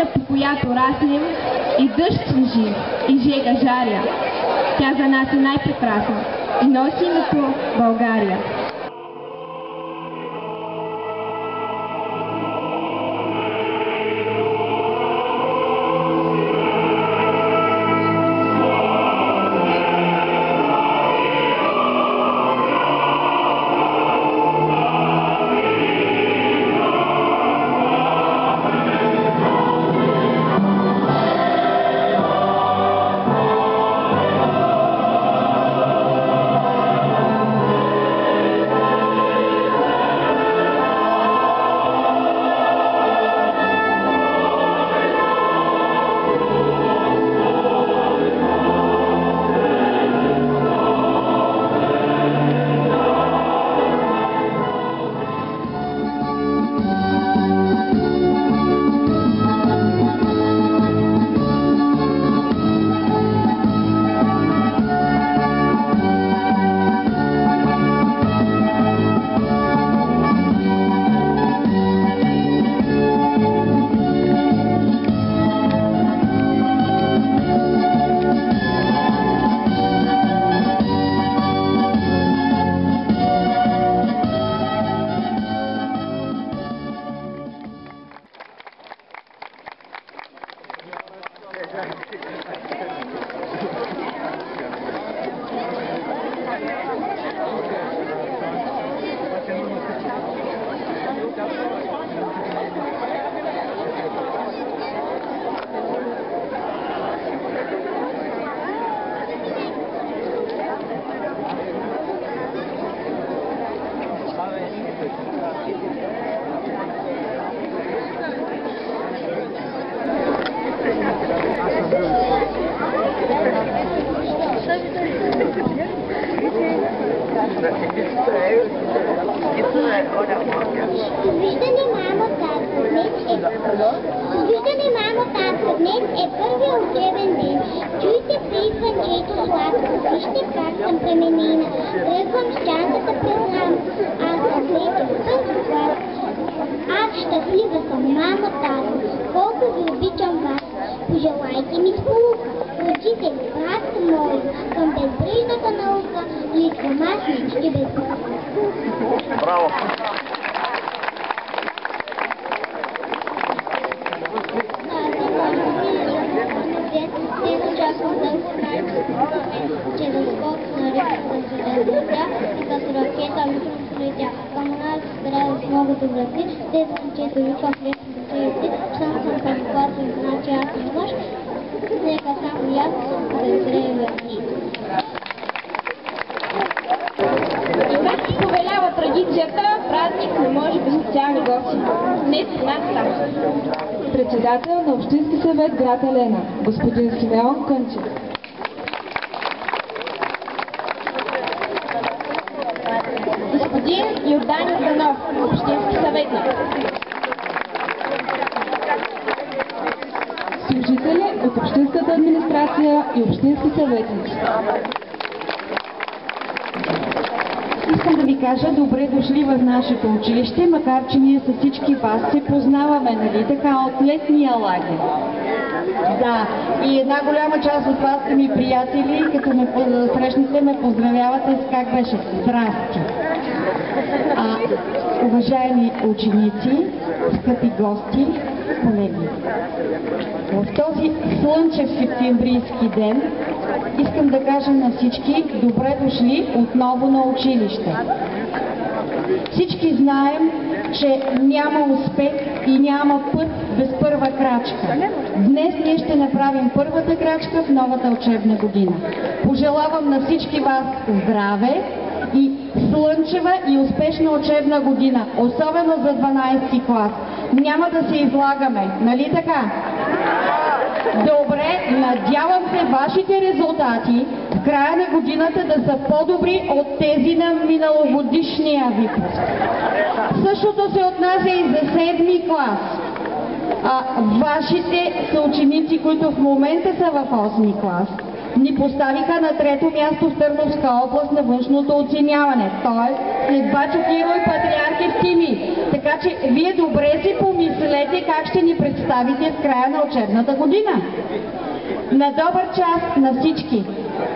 земята, по която раснем, и дъжд свежи, и жега жаря. Тя за нас е най-прекрасна и носи името България. Виждане, мамо, татко, днес е първият учебен ден. Чуйте присвънчето сладко, вижте как съм пременена. Тръгвам с чантата през ламп. Аз съм вече в първи клас. Аз щастлива съм, мамо, татко, колко ви обичам вас. Пожелайте ми сполука, учители, братко мои, към безбрежната наука и към аз мечти без. Браво! Че за скок на реката Зелена и като ракета микрослетя към нас трябва с много добрати, те са чето викам лесните и сам съм предклад и значи аз не мъж, нека само аз да изрея и. И както повелява традицията, празник не може без специални гости. Днес с нас там. Председател на Общински съвет град Елена, господин Симеон Кънчев. Господин Йордан Йорданов, общински съветник. Служители от Общинската администрация и общински съветници. Искам да ви кажа, добре дошли в нашето училище, макар че ние с всички вас се познаваме, нали така, от летния лагер. Да, и една голяма част от вас са ми приятели, като ме срещнете, ме поздравявате с как беше. Здрасти! Уважаеми ученици, скъпи гости, колеги, в този слънчев септемврийски ден искам да кажа на всички добре дошли отново на училище. Всички знаем, че няма успех и няма път без първа крачка. Днес ние ще направим първата крачка в новата учебна година. Пожелавам на всички вас здраве и слънчева и успешна учебна година, особено за 12-ти клас. Няма да се излагаме, нали така? Добре, надявам се вашите резултати в края на годината да са по-добри от тези на миналогодишния випуск. Същото се отнася и за 7-ми клас. Вашите съученици, които в момента са в 8-ми клас, ни поставиха на трето място в Търновска област на външното оценяване, т.е. след Бачо Киро и Патриарх Евтимий. Така че вие добре си помислете как ще ни представите в края на учебната година. На добър час на всички!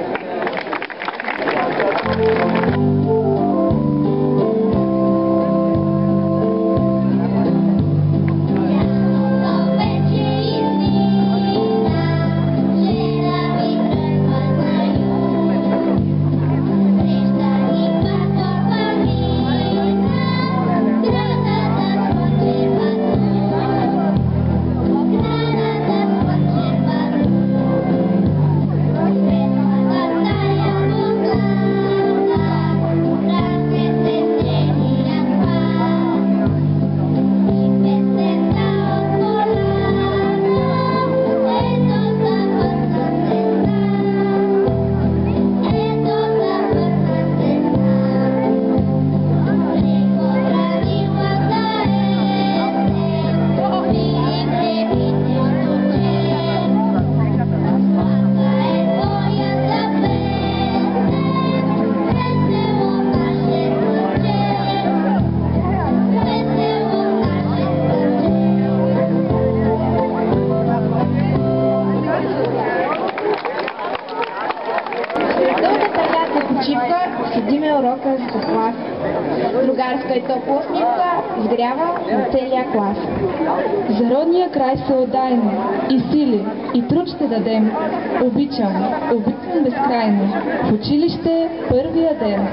Седиме урока с клас. Другарска и топла снимка изгрява на целия клас. За родния край се отдаймо, и сили, и труд ще дадем. Обичам, обичам безкрайно. В училище първия ден.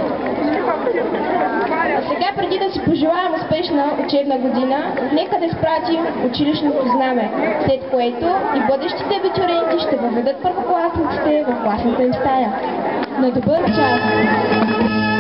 А сега, преди да си пожелаем успешна учебна година, нека да изпратим училищното знаме, след което и бъдещите абитуриенти ще въведат първокласниците в класната им стая. На добър час!